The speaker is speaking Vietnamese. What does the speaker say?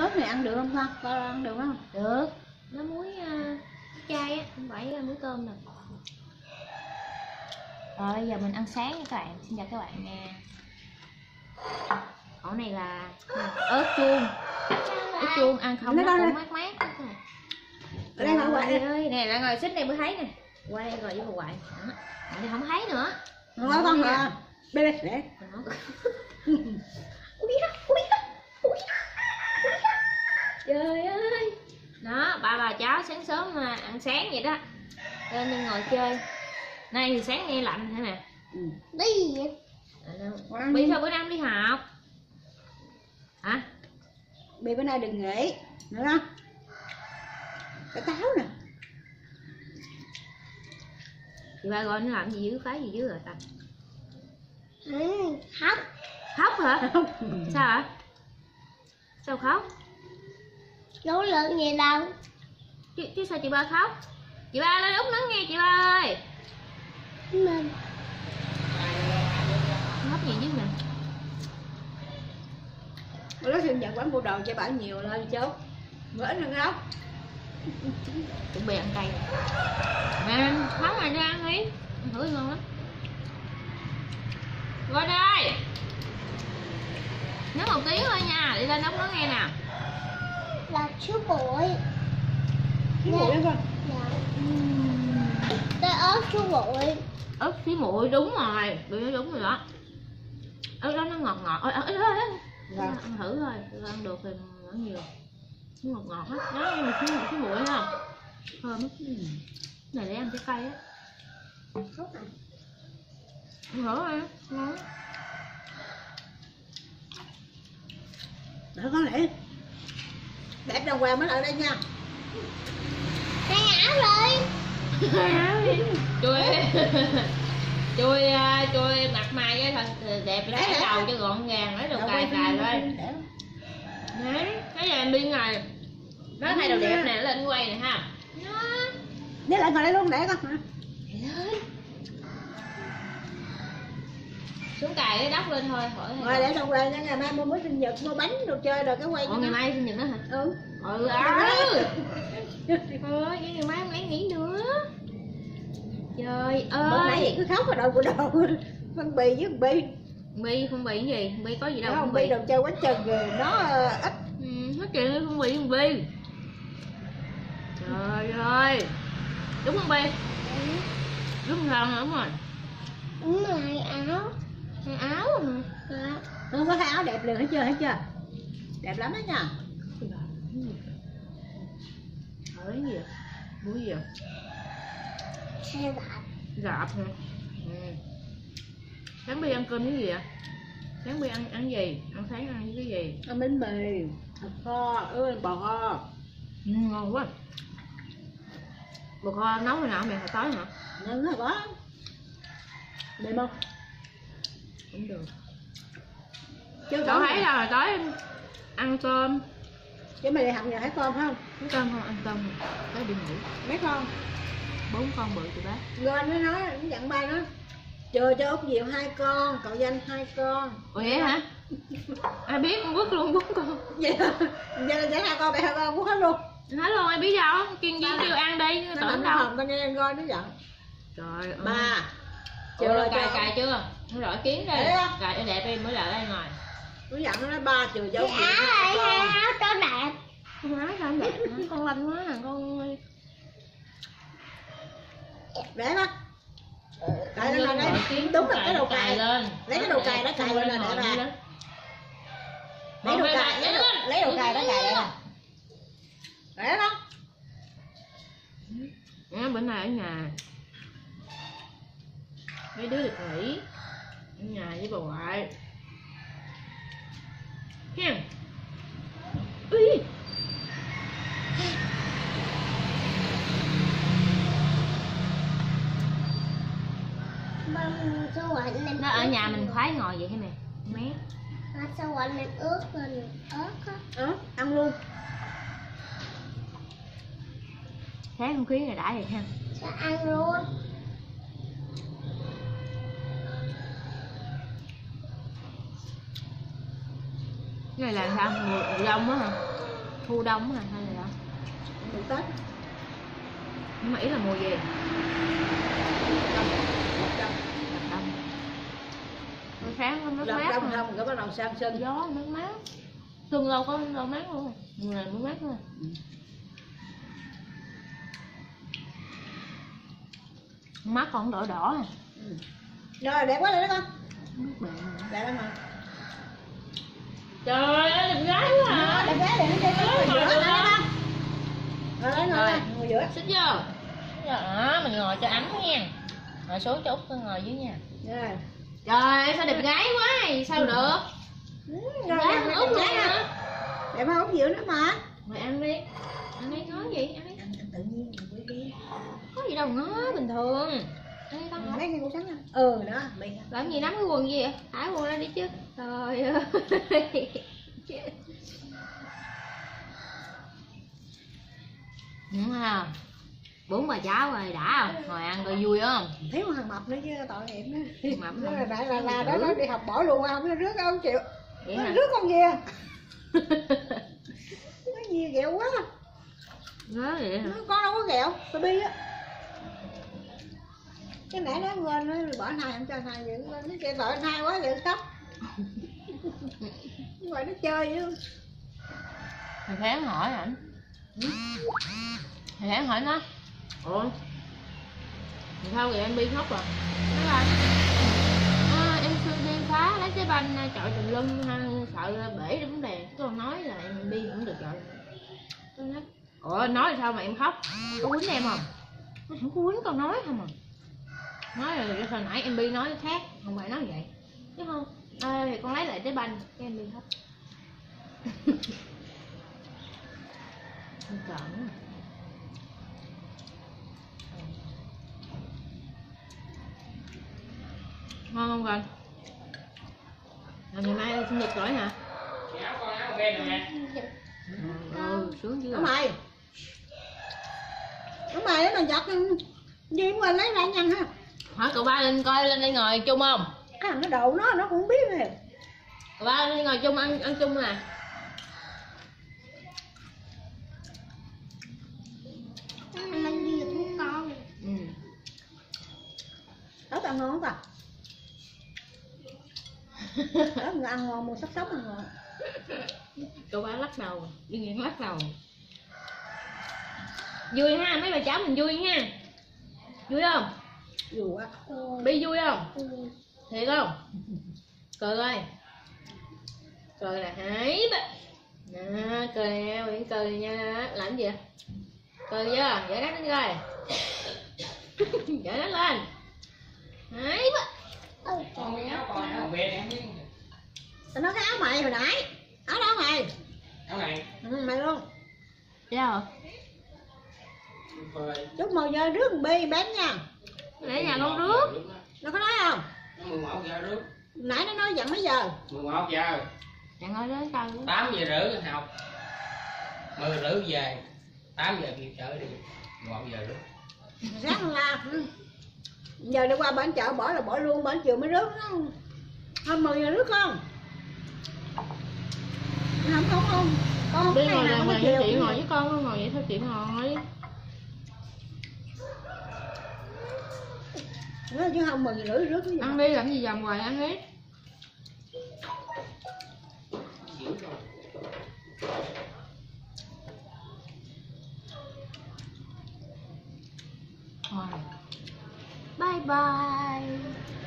ớt này ăn được không con? Con ăn được không? Được. Nó muối chay á, không phải muối tôm nè. Rồi bây giờ mình ăn sáng nha các bạn. Xin chào các bạn nha. Ổ này là ớt chuông. Ớt chuông ăn không nó cũng mát mát. Ở đây ngồi quậy ơi, nè lại ngồi xích này mới thấy nè. Qua đây ngồi với bà quậy. Thì không thấy nữa. Ngồi con à. Bê để. Trời ơi. Đó, ba cháu sáng sớm mà ăn sáng vậy đó. Lên đi ngồi chơi. Nay thì sáng nghe lạnh thế nè. Đi gì vậy? Bi sao bữa nay không đi học? Hả? Bi bữa nay đừng nghỉ. Được không? Cái táo nè. Chị ba gọi nó làm gì dưới phá gì dưới rồi ta? Khóc. Khóc hả? Sao hả? Sao khóc? Đâu lượng gì đâu. Chứ sao chị ba khóc? Chị ba lên úp nắng nghe chị ba ơi. Mình Khóc gì chứ nè. bữa đó sinh nhật quán mua đồ cho bà nhiều lên chú. Bữa ít hơn khóc. Chuẩn bị ăn cay. Mẹ nấu này ra ăn đi. Ăn thử ngon lắm. Rồi đây. Nấu 1 tiếng thôi nha, đi lên nấu nó nghe nè. Là chú bụi. Chú bụi đó con. Dạ. Cái ớt chú bụi. Ớt xí muội đúng rồi, bị nó đúng rồi đó. Ớt đó nó ngọt ngọt. Ôi dạ. Ăn thử thôi, ăn được thì ăn nhiều. Nó ngọt ngọt hết. Đó nhưng mà xí muội không? Thơm lắm. Này để ăn trái cây á. Ăn thử ha, ngon. Đó con Lệ. Đẹp đồng quà mới lại đây nha. Cái áo rồi. Chui mặt mày cái thật đẹp lấy đầu cho gọn gàng, lấy đầu cài thôi. Đấy, cái này biên này. Nó thay đồ đẹp nè, lên quay nè ha. Để lại ngồi đây luôn để con. Xuống cài cái đắp lên thôi, khỏi. Rồi để đồng quà nha, ngày mai mua mới sinh nhật, mua bánh đồ chơi rồi cái quay. Ủa ngày mai sinh nhật đó hả? Ừ. Thôi, ngày mai không lấy nghỉ nữa. Trời ơi. Bữa nãy vậy cứ khóc vào đầu của đầu. Phân bì với Bi. Bi không bị gì? Bi có gì đâu. Không Bi đồ chơi quá chừng rồi nó ít. Hết chuyện không bị con Bi. Trời ơi. Đúng không Bi? Đúng không? Đúng rồi. Đúng rồi, áo. Cái áo hả? Dạ. Không có cái áo đẹp liền hết chưa? Đẹp lắm đó nha. Hỏi cái gì vậy? Búi gì vậy? Xe đạp. Gạp hả? Sáng Bi ăn cơm cái gì vậy? Sáng Bi ăn gì? Ăn sáng ăn cái gì? Ăn bánh mì, thịt kho, bò kho. Ngon quá. Bò kho nấu hồi nào mẹ hồi tối hả? Ngon quá quá. Đẹp không? Cũng được. Chứ Cậu thấy là hồi tối ăn cơm. Chứ mày đi học giờ thấy con không? Thấy cơm không? Ăn cơm không? Tới đi ngủ. Mấy con? 4 con bự tụi bác. Rồi nó nói, nó dặn ba nó chừa cho Út Diệu 2 con, cậu Danh 2 con. Ủa vậy hả? Ai biết con quất luôn 4 con. Vậy là sẽ 2 con, 2 con quất hết luôn. Hết luôn, ai biết đâu, kiên viên kêu ăn đi, tưởng đâu. Tao nghe anh coi nó giận. Trời ơi. Ba. Chừa cài chưa? Nó rọi kiến đây. Cài đẹp đi mới lại đây ngồi. Nó giận nó nói ba chừa cho Út Diệu. Áo cho đẹp. Con áo sao đẹp hả? Con lanh quá à con ơi. Để con. Cài lên đây. Đúng là cái đầu cài lên. Lấy cái đầu cài đó cài lên là để ra. Lấy đồ cài đó cài lại nè. Để đó. Bữa nay ở nhà mấy đứa được nghỉ ở nhà với bà ngoại ha. Nó ở nhà mình khoái ngồi vậy hả mẹ? Mét. Sao quạnh em ướt lên ớt á. Ăn luôn. Thấy không khí này đã vậy ha. Sao ăn luôn. Cái này là sao? Mùi lông á hả? thu đông hả hay là sao? Mùa Tết. Nhưng mà ý là mùa gì? Đông. Buổi sáng nó Lọc mát đông mà. không, cái bắt đầu sang xuân. Gió nó mát. Xuân đâu có đâu mát luôn. Mùa này mới mát thôi. Mắt còn đỏ đỏ à. Rồi đẹp quá rồi đó con. Nước bạn. Đẹp lắm mà. Trời ơi, đẹp gái quá à. Đẹp gái để nó chơi ngồi giữa đó. Rồi ngồi giữa. Xích vô. Đó, mình ngồi cho ấm nha. Ngồi số cho Út ngồi dưới nha. Rồi. Trời ơi, sao đẹp gái quá à. Sao được? Rồi Gái Út luôn hả? Đẹp không? Út giữa nữa mà. Mày ăn đi. Ăn đi, nói gì? Ăn đi. Ăn tự nhiên rồi đi. Có gì đâu nói, bình thường. Ăn đi con hả? Lấy cái củ sắn ăn. Đó, mày. Làm gì nắm cái quần gì vậy? Thả quần ra đi chứ. Trời ơi. À, 4 bà cháu rồi đã không? Ngồi ăn coi vui không? Thiếu thằng mập nữa chứ tội nghiệp nữa. Mập Nó là đó nó đi học bỏ luôn không, nó rước không chịu. Vậy Nó hả? rước con gì à? Nó gì ghẹo quá. Nói vậy hả? Con đâu có ghẹo, baby á. Cái nãy nó quên nó bỏ thai không cho thai vậy, nó kêu tội thai quá vậy khóc. Nhưng mà nó chơi chứ. Thầy Kháng hỏi ảnh. Thầy Kháng hỏi nó. Ủa? Sao vậy em Bi khóc à? Nó là em đi phá lấy trái banh chọi tùm lum ha, sợ bể cái vấn đề. Con nói là em Bi cũng được rồi. Tôi nói, ủa nói sao mà em khóc? Có quýnh em không? Nó không có quýnh, con nói không à. Nói rồi hồi nãy em Bi nói khác, không phải nói vậy. Chứ không, thì con lấy lại trái banh, cái em Bi khóc. Không chọn. Ngon không con? Là ngày mai sinh nhật rồi hả? Sướng chưa? Đúng mày. Đúng mày đó mà giật gì quên lấy ra nhanh ha. Hỏi cậu ba lên coi lên đây ngồi chung không? Cái thằng nó đầu nó cũng biết rồi. Cậu ba lên đây ngồi chung ăn chung nè. Anh ăn gì thuốc con. Ớt ăn ngon không ta? Ớt người ăn ngon, mua sắp sống ăn ngon. Cậu ba lắc đầu, đi nghiện lắc đầu. Vui ha, mấy bà cháu mình vui ha. Vui không? Vui quá. Bi vui không? Thiệt không? Cười ơi. Cười là hãy nè, cười nè, miệng cười nha. Làm gì vậy? Cười chưa? Giải nát lên coi. Giải nát lên. Hãy Tao nói cái áo mày hồi nãy. Áo đó mày. Áo này. Mày luôn. sao? Chút màu giờ rước Bi bén nha. Để nhà con rước. Nó có nói không? Nó 11 giờ rước. Nãy nó nói dặn mấy giờ? 11 giờ. Dặn ơi đến sao? 8 giờ rưỡi học. 10 rưỡi về. 8 giờ kịp chợ đi. 11 giờ rưỡi. Sáng la. Giờ đi qua bển chợ bỏ là bỏ luôn, bển chiều mới rước nó. Hơn 10 giờ rước không? Không. Con Đi cái ngồi này là nào ngồi chiều. với chị ngồi với con, ngồi vậy thôi chị ngồi. Nó chứ không 10 giờ rưỡi rước cái gì. Ăn đi làm gì vòng hoài ăn hết. Bye bye.